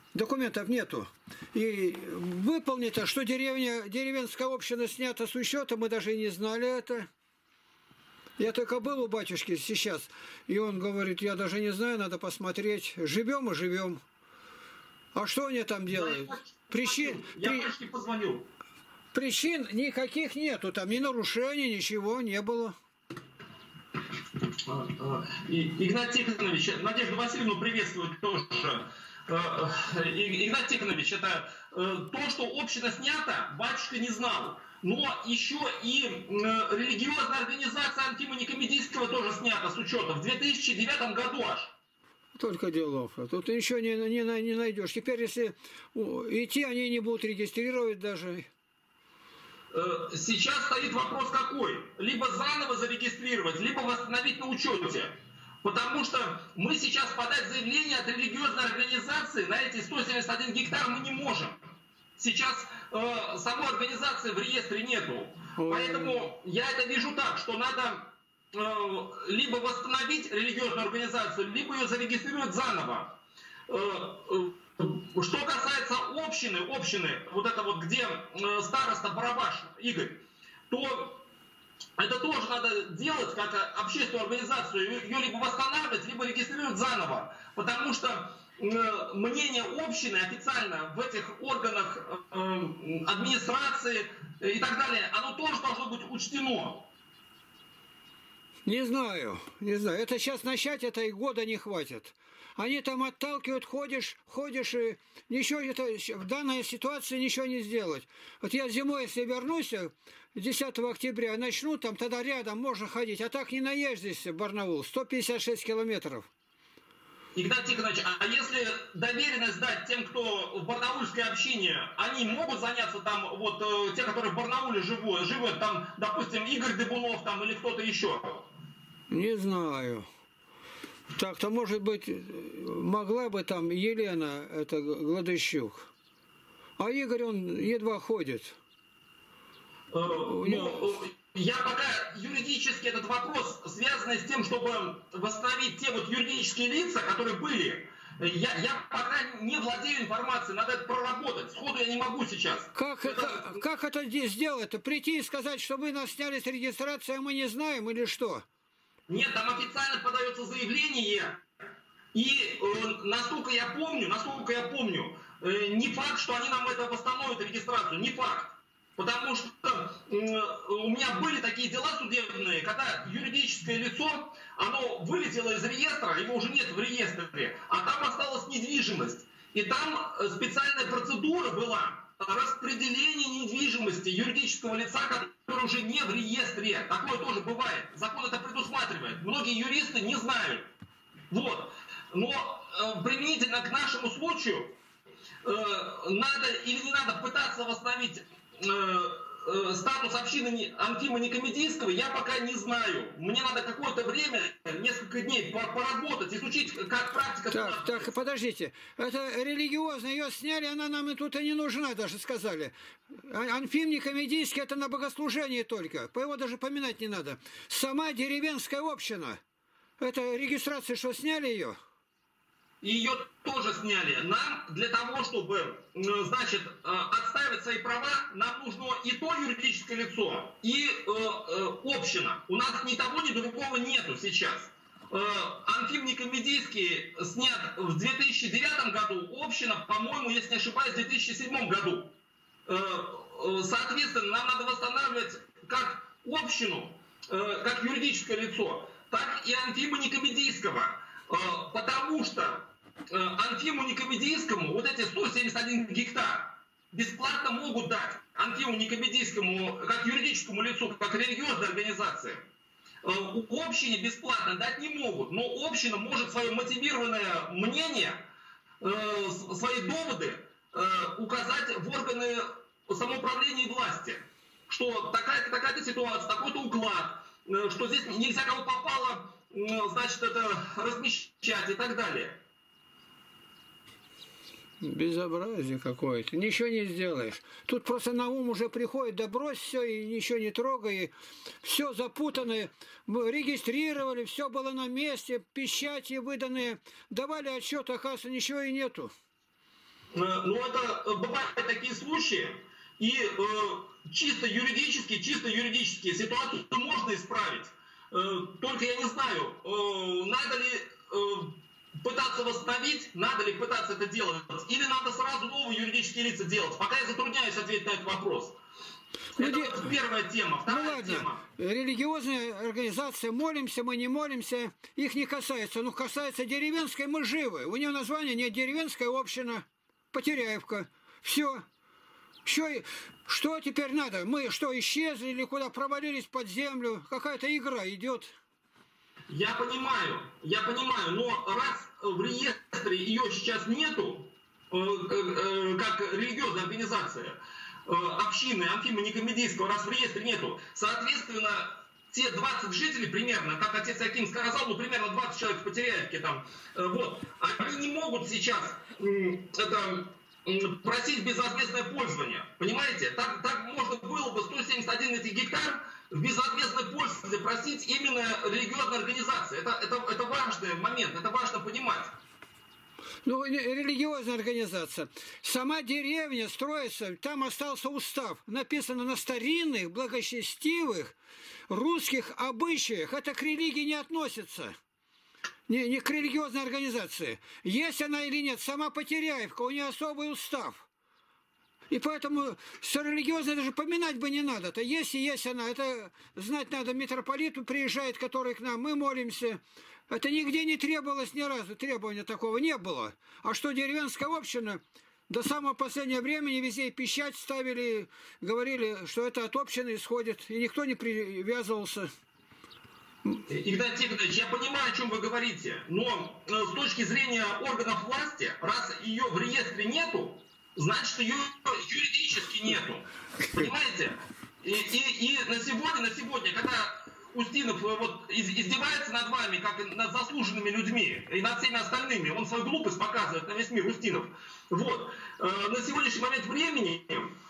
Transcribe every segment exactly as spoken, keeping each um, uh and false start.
Документов нету. И выполнито, что деревня, деревенская община снята с учета, мы даже и не знали это. Я только был у батюшки сейчас, и он говорит, я даже не знаю, надо посмотреть. Живем и живем. А что они там делают? Причин, я при... почти позвонил. Причин никаких нету, там ни нарушений, ничего не было. Игнат Тихонович, Надежду Васильевну приветствует тоже. Игнат Тихонович, это то, что община снята, батюшка не знал. Но еще и религиозная организация Антима Никомедийского тоже снята с учета в две тысячи девятом году аж. Только делов. Тут ничего не, не, не найдешь. Теперь, если идти, они не будут регистрировать даже. Сейчас стоит вопрос какой? Либо заново зарегистрировать, либо восстановить на учете. Потому что мы сейчас подать заявление от религиозной организации на эти сто семьдесят один гектар мы не можем. Сейчас э, самой организации в реестре нету. Поэтому я это вижу так, что надо э, либо восстановить религиозную организацию, либо ее зарегистрировать заново. Э, э, что касается общины, общины, вот это вот где э, староста Барабаш Игорь, то это тоже надо делать как общественную организацию, ее либо восстанавливать, либо регистрировать заново. Потому что мнение общины официально в этих органах э, администрации и так далее, оно тоже должно быть учтено. Не знаю, не знаю. Это сейчас начать, это и года не хватит. Они там отталкивают, ходишь, ходишь, и ничего, это, в данной ситуации ничего не сделать. Вот я зимой, если вернусь, десятого октября, начну, там тогда рядом можно ходить, а так не наездишься в Барнаул, сто пятьдесят шесть километров. Игнат Тихонович, а если доверенность дать тем, кто в барнаульской общине, они могут заняться там, вот э, те, которые в Барнауле живут, живут там, допустим, Игорь Дыбунов там или кто-то еще? Не знаю. Так-то, может быть, могла бы там Елена, это Гладыщук. А Игорь, он едва ходит. Э, ну, я пока юридически этот вопрос, связанный с тем, чтобы восстановить те вот юридические лица, которые были, я, я пока не владею информацией, надо это проработать. Сходу я не могу сейчас. Как это, как, как это сделать-то? Прийти и сказать, что вы нас сняли с регистрации, а мы не знаем, или что? Нет, там официально подается заявление, и э, насколько я помню, насколько я помню, э, не факт, что они нам это восстановят, регистрацию, не факт. Потому что э, у меня были такие дела судебные, когда юридическое лицо, оно вылетело из реестра, его уже нет в реестре, а там осталась недвижимость. И там специальная процедура была распределение недвижимости юридического лица, который уже не в реестре. Такое тоже бывает. Закон это предусматривает. Многие юристы не знают. Вот. Но э, применительно к нашему случаю э, надо или не надо пытаться восстановить статус общины Антима Никомедийского, я пока не знаю. Мне надо какое-то время, несколько дней поработать, изучить, как практика... Так, так, подождите. Это религиозно, ее сняли, она нам и тут и не нужна, даже сказали. Антим Никомедийский это на богослужении только. По его даже поминать не надо. Сама деревенская община. Это регистрация, что сняли ее? Ее тоже сняли. Нам для того, чтобы, значит, отстаивать свои права, нам нужно и то юридическое лицо, и э, э, община. У нас ни того, ни другого нету сейчас. Э, Антим Никомедийский снят в две тысячи девятом году, община, по-моему, если не ошибаюсь, в две тысячи седьмом году. Э, э, соответственно, нам надо восстанавливать как общину, э, как юридическое лицо, так и Антима Никомедийского. Э, потому что Антиму Никомедийскому вот эти сто семьдесят один гектар бесплатно могут дать Антиму Никомедийскому как юридическому лицу, как религиозной организации. Общине бесплатно дать не могут, но община может свое мотивированное мнение, свои доводы указать в органы самоуправления и власти, что такая-то такая ситуация, такой-то уклад, что здесь нельзя кого попало, значит, это размещать и так далее. Безобразие какое-то. Ничего не сделаешь. Тут просто на ум уже приходит, да брось все и ничего не трогай. Все запутанное. Мы регистрировали, все было на месте, печати выданные. Давали отчет, оказывается, ничего и нету. но это бывают такие случаи, и чисто юридически, чисто юридически ситуацию можно исправить. Только я не знаю, надо ли пытаться восстановить, надо ли пытаться это делать, или надо сразу новые юридические лица делать. Пока я затрудняюсь ответить на этот вопрос. Ну, это де... вот первая тема. Вторая ну ладно, тема. Религиозная организация, молимся, мы не молимся, их не касается. Ну, касается деревенской, мы живы. У нее название не деревенская община, Потеряевка. Все. Что, что теперь надо? Мы что, исчезли или куда провалились под землю? Какая-то игра идет. Я понимаю, я понимаю, но раз в реестре ее сейчас нету, э, э, как религиозная организация, э, общины Амфима Никомедийского, раз в реестре нету, соответственно, те двадцать жителей примерно, как отец Аким сказал, ну примерно двадцать человек в Потеряевке там, э, вот, они не могут сейчас э, это, э, просить безвозмездное пользование, понимаете? Так, так можно было бы сто семьдесят один этих гектар в безответственное пользование просить именно религиозной организации. Это, это, это важный момент, это важно понимать. Ну, религиозная организация. Сама деревня строится, там остался устав. Написано на старинных, благочестивых, русских обычаях. Это к религии не относится. Не, не к религиозной организации. Есть она или нет, сама Потеряевка, у нее особый устав. И поэтому с религиозной даже поминать бы не надо. Это есть и есть она. Это знать надо. Митрополиту приезжает, который к нам. Мы молимся. Это нигде не требовалось ни разу. Требования такого не было. А что деревенская община, до самого последнего времени везде печать ставили, говорили, что это от общины исходит. И никто не привязывался. Игнатий Тихонович, я понимаю, о чем вы говорите. Но с точки зрения органов власти, раз ее в реестре нету, значит, ее юридически нету. Понимаете? И, и, и на сегодня, на сегодня, когда Устинов вот издевается над вами, как над заслуженными людьми, и над всеми остальными, он свою глупость показывает на весь мир, Устинов. Вот. На сегодняшний момент времени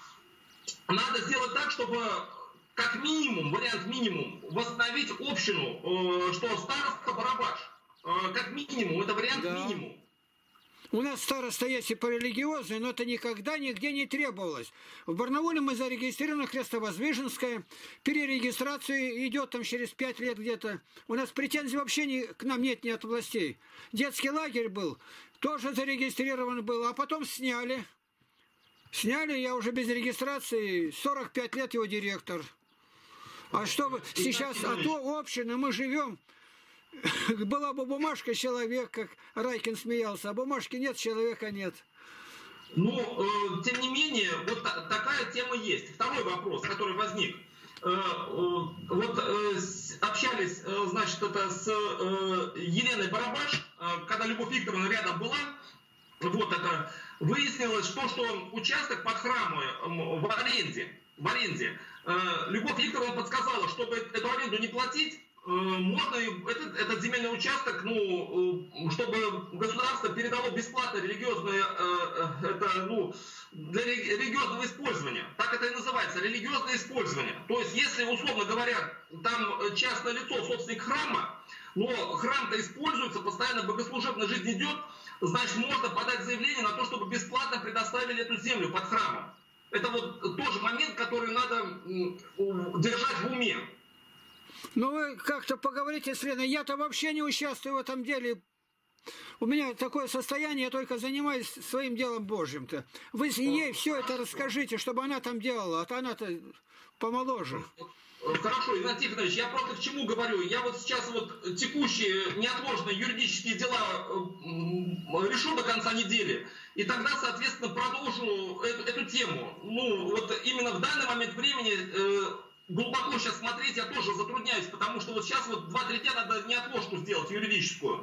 надо сделать так, чтобы как минимум, вариант минимум, восстановить общину, что староста Барабаш. Как минимум, это вариант да. минимум. У нас староста есть и по религиозной, но это никогда нигде не требовалось. В Барнауле мы зарегистрированы Христовоздвиженская. Перерегистрация идет там через пять лет где-то. У нас претензий вообще не, к нам нет ни от властей. Детский лагерь был, тоже зарегистрирован был, а потом сняли. Сняли, я уже без регистрации, сорок пять лет его директор. А что сейчас, а то общины, мы живем... Была бы бумажка, человек, как Райкин смеялся, а бумажки нет, человека нет. Ну, э, тем не менее, вот та, такая тема есть. Второй вопрос, который возник. Э, э, вот э, общались, э, значит, это с э, Еленой Барабаш, э, когда Любовь Викторовна рядом была, вот это, выяснилось, что, что участок под храмом в аренде, в аренде, э, Любовь Викторовна подсказала, чтобы эту аренду не платить, можно этот, этот земельный участок, ну, чтобы государство передало бесплатно религиозное, это, ну, для религиозного использования. Так это и называется, религиозное использование. То есть, если, условно говоря, там частное лицо, собственник храма, но храм-то используется, постоянно богослужебная жизнь идет, значит, можно подать заявление на то, чтобы бесплатно предоставили эту землю под храмом. Это вот тоже момент, который надо держать в уме. Ну, вы как-то поговорите с Леной. Я-то вообще не участвую в этом деле. У меня такое состояние, я только занимаюсь своим делом Божьим-то. Вы ей все это расскажите, чтобы она там делала, а то она-то помоложе. Хорошо, Игнатий Тихонович, я просто к чему говорю. Я вот сейчас вот текущие неотложные юридические дела решу до конца недели. И тогда, соответственно, продолжу эту, эту тему. Ну, вот именно в данный момент времени... Э, глубоко сейчас смотреть я тоже затрудняюсь, потому что вот сейчас вот два-три дня надо неотложку сделать, юридическую.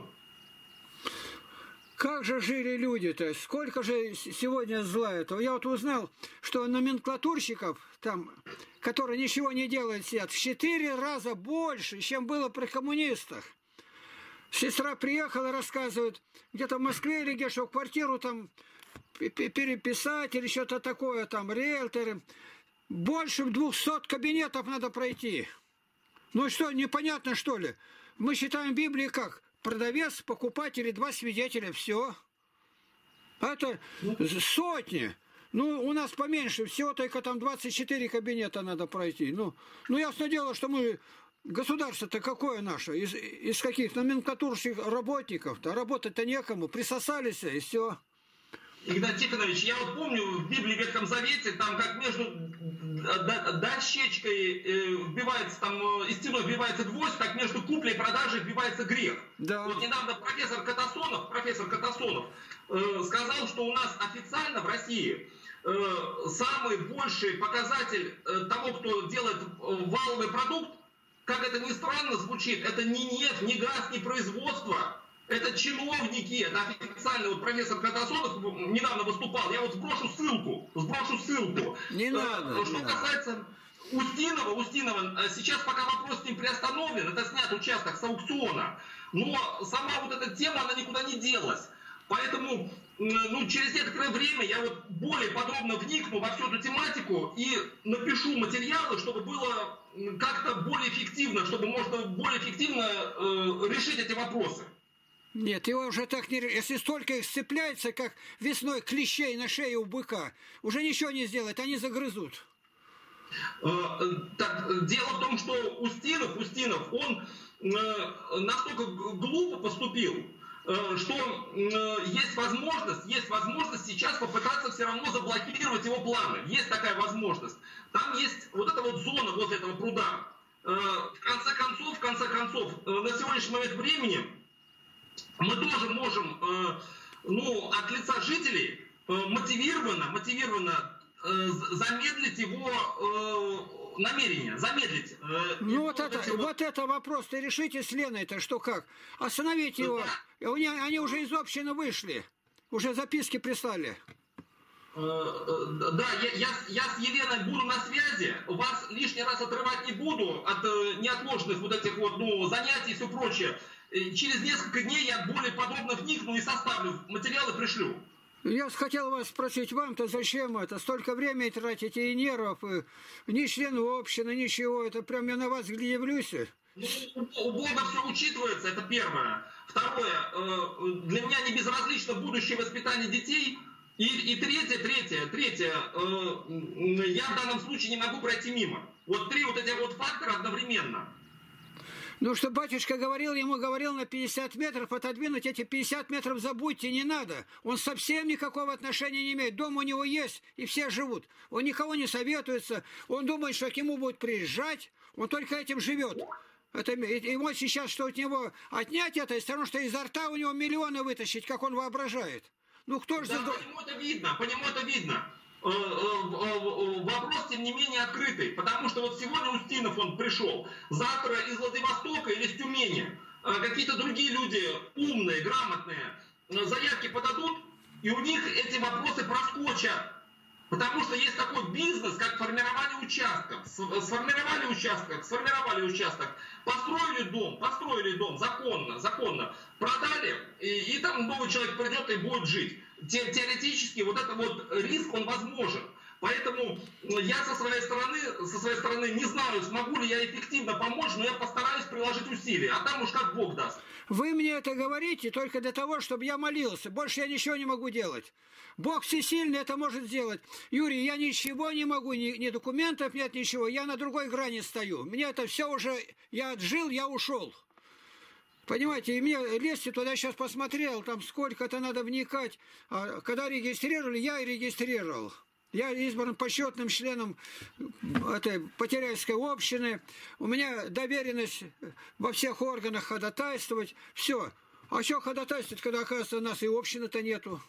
Как же жили люди-то? Сколько же сегодня зла этого? Я вот узнал, что номенклатурщиков, там, которые ничего не делают, сидят, в четыре раза больше, чем было при коммунистах. Сестра приехала, рассказывает, где-то в Москве или где, что квартиру там переписать или что-то такое, там, риэлторы. Больше двухсот кабинетов надо пройти. Ну что, непонятно что ли? Мы считаем в Библии как? Продавец, покупатель и два свидетеля. Все. А это сотни. Ну, у нас поменьше, всего только там двадцать четыре кабинета надо пройти. Ну, ну ясно дело, что мы... Государство-то какое наше? Из, из каких номенклатурных работников-то? Работать-то некому. Присосались, и все. Игнатий Тихонович, я вот помню, в Библии в Ветхом Завете, там как между дощечкой вбивается, там и стеной вбивается гвоздь, так между куплей и продажей вбивается грех. Да. Вот недавно профессор Катасонов, профессор Катасонов э, сказал, что у нас официально в России э, самый больший показатель э, того, кто делает валовый продукт, как это ни странно звучит, это не нефть, не газ, не производство. Это чиновники, это официально, вот профессор Катасонов недавно выступал, я вот сброшу ссылку, сброшу ссылку. Не надо. Что не касается надо. Устинова, Устинова, сейчас пока вопрос с ним приостановлен, это снят участок с аукциона, но сама вот эта тема, она никуда не делась. Поэтому ну, через некоторое время я вот более подробно вникну во всю эту тематику и напишу материалы, чтобы было как-то более эффективно, чтобы можно более эффективно э, решить эти вопросы. Нет, его уже так не... Если столько их сцепляется, как весной клещей на шее у быка, уже ничего не сделать, они загрызут. Так, дело в том, что Устинов, Устинов, он настолько глупо поступил, что есть возможность, есть возможность сейчас попытаться все равно заблокировать его планы. Есть такая возможность. Там есть вот эта вот зона возле этого пруда. В конце концов, в конце концов, на сегодняшний момент времени мы тоже можем, ну, от лица жителей мотивированно, мотивированно замедлить его намерение, замедлить. Ну вот это, вот... вот это вопрос, ты решите с Леной-то, что как? Остановить его. Да. Они уже из общины вышли, уже записки прислали. Да, я, я, я с Еленой буду на связи, вас лишний раз отрывать не буду от неотложных вот этих вот, ну, занятий и все прочее. Через несколько дней я более подробно вникну и составлю материалы, пришлю. Я хотел вас спросить, вам-то зачем это? Столько времени тратите и нервов, и ни члены общины, ничего. Это прям я на вас гневлюсь. Ну, у Бога все учитывается, это первое. Второе, для меня не безразлично будущее воспитание детей. И, и третье, третье, третье, я в данном случае не могу пройти мимо. Вот три вот этих вот фактора одновременно. Ну, что батюшка говорил, ему говорил на пятьдесят метров отодвинуть, эти пятьдесят метров забудьте, не надо. Он совсем никакого отношения не имеет. Дом у него есть, и все живут. Он никого не советуется. Он думает, что к нему будут приезжать. Он только этим живет. Это, ему сейчас, что от него отнять это, все равно, что изо рта у него миллионы вытащить, как он воображает. Ну, кто же... Да, по нему это видно, по нему это видно. Вопрос, тем не менее, открытый. Потому что вот сегодня Устинов, он пришел. Завтра из Владивостока или из Тюмени какие-то другие люди, умные, грамотные, заявки подадут, и у них эти вопросы проскочат. Потому что есть такой бизнес, как формирование участков. Сформировали участок, сформировали участок, построили дом, построили дом законно, законно, продали, и, и там новый человек придет и будет жить. Те, теоретически вот этот вот риск, он возможен. Поэтому я со своей стороны, со своей стороны не знаю, смогу ли я эффективно помочь, но я постараюсь приложить усилия, а там уж как Бог даст. Вы мне это говорите только для того, чтобы я молился. Больше я ничего не могу делать. Бог всесильный это может сделать. Юрий, я ничего не могу, ни, ни документов нет, ничего. Я на другой грани стою. Мне это все уже, я отжил, я ушел. Понимаете, и мне лезть туда сейчас посмотрел, там сколько-то надо вникать. А когда регистрировали, я и регистрировал. Я избран почетным членом этой Потеряйской общины. У меня доверенность во всех органах ходатайствовать. Все. А что ходатайствовать, когда, оказывается, у нас и общины-то нету?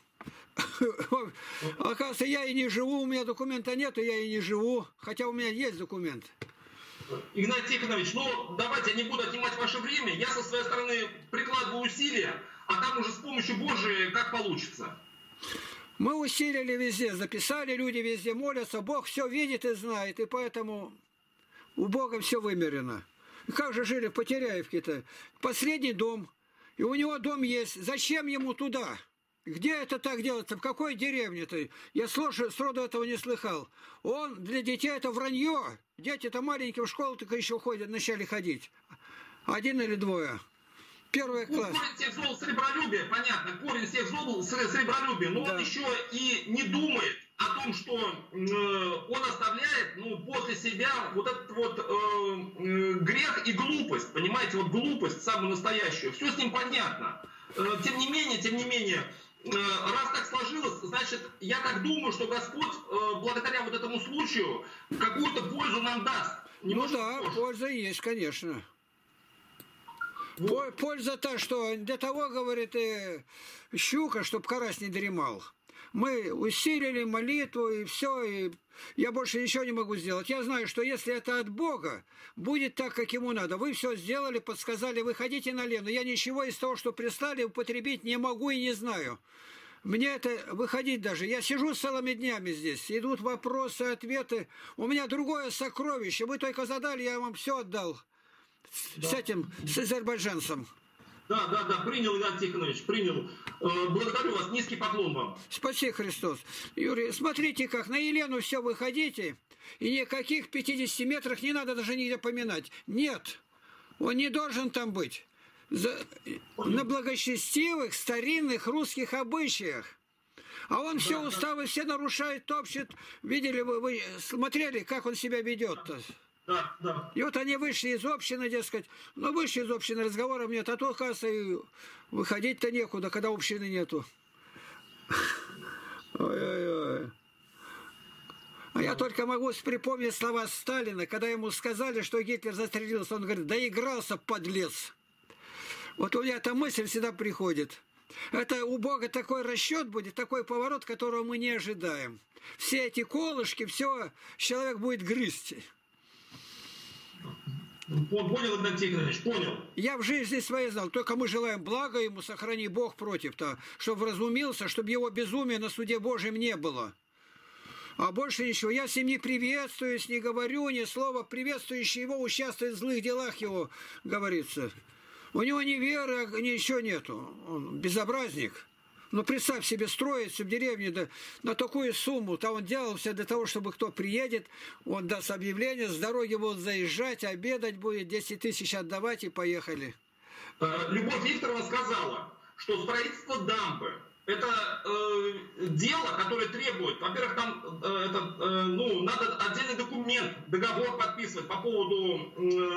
Оказывается, я и не живу, у меня документа нету, я и не живу. Хотя у меня есть документ. Игнатий Тихонович, ну давайте, я не буду отнимать ваше время. Я со своей стороны прикладываю усилия, а там уже с помощью Божией как получится. Мы усилили везде, записали, люди везде молятся, Бог все видит и знает, и поэтому у Бога все вымерено. Как же жили в Потеряевке-то? Последний дом, и у него дом есть. Зачем ему туда? Где это так делается? В какой деревне-то? Я слушаю, сроду этого не слыхал. Он для детей это вранье. Дети-то маленькие в школу только еще ходят, начали ходить. Один или двое. Первый класс. Корень всех зол сребролюбие, понятно, корень всех зол сребролюбие, но да. Он еще и не думает о том, что э, он оставляет, ну, после себя вот этот вот э, э, грех и глупость, понимаете, вот глупость самую настоящую. Все с ним понятно. Э, тем не менее, тем не менее, э, раз так сложилось, значит, я так думаю, что Господь э, благодаря вот этому случаю какую-то пользу нам даст. Не ну да, позже. Польза есть, конечно. Вот. Польза-то, что для того, говорит, и щука, чтобы карась не дремал. Мы усилили молитву, и все, и я больше ничего не могу сделать. Я знаю, что если это от Бога, будет так, как ему надо. Вы все сделали, подсказали, выходите на Лену. Я ничего из того, что прислали, употребить не могу и не знаю. Мне это выходить даже. Я сижу целыми днями здесь. Идут вопросы, ответы. У меня другое сокровище. Вы только задали, я вам все отдал. Да. С этим, с азербайджанцем. Да, да, да, принял, Иван Тихонович, принял. Благодарю вас, низкий поклон вам. Спаси Христос. Юрий, смотрите, как на Елену все выходите, и никаких пятидесяти метрах не надо даже нигде поминать. Нет, он не должен там быть. За... На благочестивых, старинных русских обычаях. А он да, все уставы, да. Все нарушает, топчет. Видели вы, вы смотрели, как он себя ведет-то? Да, да. И вот они вышли из общины, дескать, ну вышли из общины, разговоров нет, а то, оказывается, и выходить-то некуда, когда общины нету. Ой-ой-ой. А я только могу припомнить слова Сталина, когда ему сказали, что Гитлер застрелился, он говорит, доигрался, подлец. Вот у меня эта мысль всегда приходит. Это у Бога такой расчет будет, такой поворот, которого мы не ожидаем. Все эти колышки, все человек будет грызть. Понял, Игнатий Тихонович, понял. Я в жизни своей знал, только мы желаем блага ему, сохрани Бог против-то, чтобы вразумился, чтобы его безумия на суде Божьем не было. А больше ничего. Я с ним не приветствуюсь, не говорю ни слова, приветствующий его участвует в злых делах его, говорится. У него ни веры, ничего нету. Он безобразник. Ну, представь себе, строится в деревне да, на такую сумму. Там он делал все для того, чтобы кто приедет, он даст объявление, с дороги будут заезжать, обедать будет, десять тысяч отдавать и поехали. Любовь Викторовна сказала, что строительство дамбы – это э, дело, которое требует, во-первых, там э, это, э, ну, надо отдельный документ, договор подписывать по поводу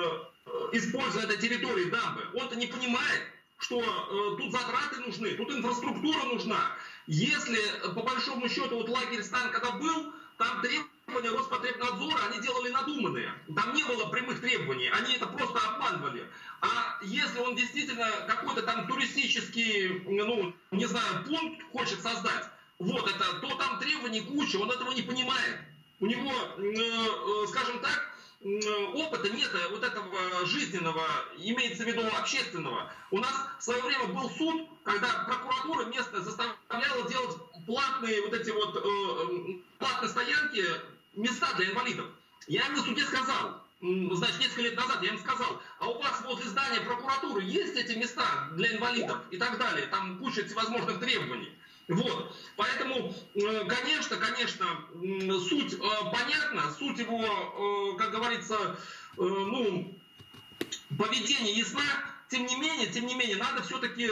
э, использования этой территории дамбы. Он-то не понимает, что э, тут затраты нужны, тут инфраструктура нужна. Если, по большому счету, вот лагерь Сталин, когда был, там требования Роспотребнадзора, они делали надуманные. Там не было прямых требований, они это просто обманывали. А если он действительно какой-то там туристический, ну, не знаю, пункт хочет создать, вот это, то там требований куча, он этого не понимает. У него, э, э, скажем так, опыта нет вот этого жизненного, имеется в виду общественного. У нас в свое время был суд, когда прокуратура местная заставляла делать платные вот эти вот э, платные стоянки, места для инвалидов. Я им на суде сказал, значит, несколько лет назад я им сказал, а у вас возле здания прокуратуры есть эти места для инвалидов и так далее, там куча всевозможных требований. Вот, поэтому, конечно, конечно, суть понятна, суть его, как говорится, ну, поведения ясна. Тем не менее, тем не менее, надо все-таки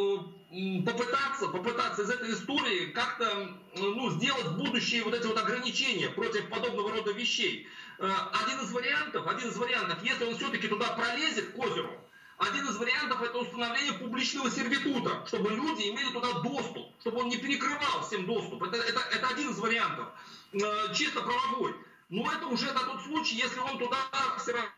попытаться, попытаться из этой истории как-то, ну, сделать будущие вот эти вот ограничения против подобного рода вещей. Один из вариантов, один из вариантов, если он все-таки туда пролезет к озеру, один из вариантов – это установление публичного сервитута, чтобы люди имели туда доступ, чтобы он не перекрывал всем доступ. Это, это, это один из вариантов, э, чисто правовой. Но это уже на тот случай, если он туда все равно...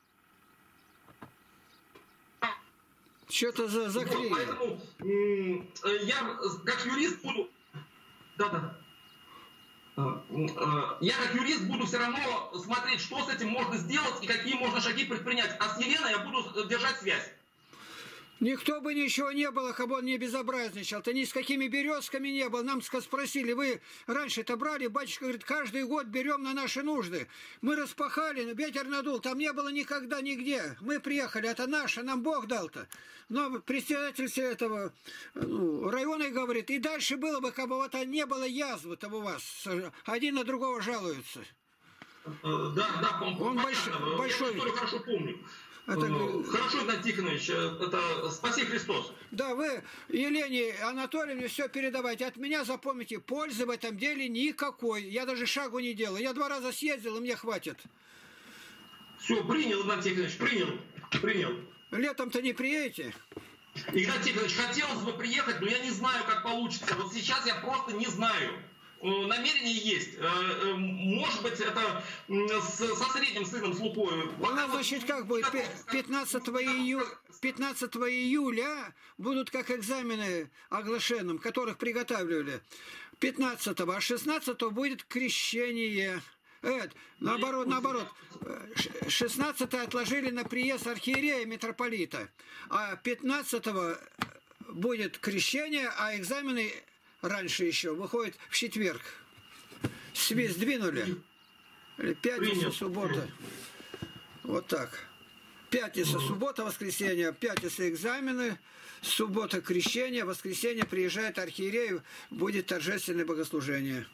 Что-то за заклеено. Вот, поэтому э, я как юрист буду... Да-да. Я как юрист буду все равно смотреть, что с этим можно сделать и какие можно шаги предпринять. А с Еленой я буду держать связь. Никто бы ничего не было, как бы он не безобразничал-то, ни с какими березками не был. Нам спросили, вы раньше-то брали? Батюшка говорит, каждый год берем на наши нужды. Мы распахали, ветер надул, там не было никогда нигде. Мы приехали, это наше, нам Бог дал-то. Но председатель этого ну, района говорит, и дальше было бы, как бы вот не было язвы-то у вас. Один на другого жалуются. Да, да, он большой, большой. Я хорошо помню. Это... Хорошо, Игнатий Тихонович, это спаси Христос. Да, вы Елене Анатольевне все передавайте. От меня запомните, пользы в этом деле никакой. Я даже шагу не делал. Я два раза съездил, и мне хватит. Все, принял, Игнатий Тихонович, принял. Принял. Летом-то не приедете? Игнатий Тихонович, хотелось бы приехать, но я не знаю, как получится. Вот сейчас я просто не знаю. Намерение есть. Может быть, это со средним сыном, с Лукой. У нас, значит, как будет? пятнадцатого июля будут как экзамены оглашенным, которых приготавливали. пятнадцатого, а шестнадцатого будет крещение. Эд, наоборот, наоборот. шестнадцатое отложили на приезд архиерея митрополита. А пятнадцатого будет крещение, а экзамены... Раньше еще. Выходит в четверг. Сдвинули. Пятница, суббота. Вот так. Пятница, суббота, воскресенье. Пятница экзамены. Суббота крещение. Воскресенье приезжает архиерей. Будет торжественное богослужение.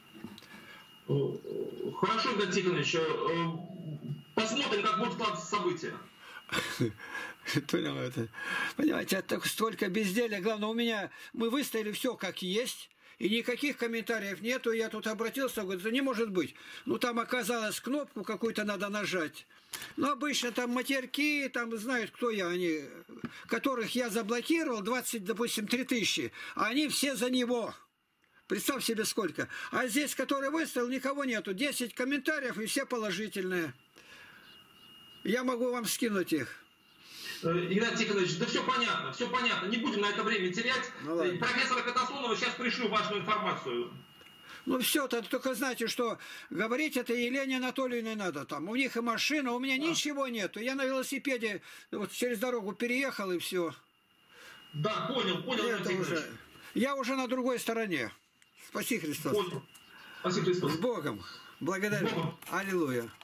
Хорошо, Игнатий Тихонович. Посмотрим, как будут складываться события. Понял это. Понимаете, это столько безделия. Главное, у меня мы выставили все как есть. И никаких комментариев нету. Я тут обратился, говорю, да не может быть. Ну, там оказалось, кнопку какую-то надо нажать. Но обычно там матерки, там знают, кто я, они, которых я заблокировал, двадцать, допустим, три тысячи. А они все за него. Представь себе сколько. А здесь, который выставил, никого нету. десять комментариев и все положительные. Я могу вам скинуть их. Игнатий Тихонович, да все понятно, все понятно. Не будем на это время терять. Ну, профессора Катасонова сейчас пришлю важную информацию. Ну все-то, только знаете, что говорить это Елене Анатольевне надо. Там у них и машина, у меня а. ничего нету. Я на велосипеде вот через дорогу переехал и все. Да, понял, понял, Игнатий Тихонович. Я уже на другой стороне. Спаси Христос. Понял. Спаси Христос. С Богом. Благодарю. С Богом. Аллилуйя.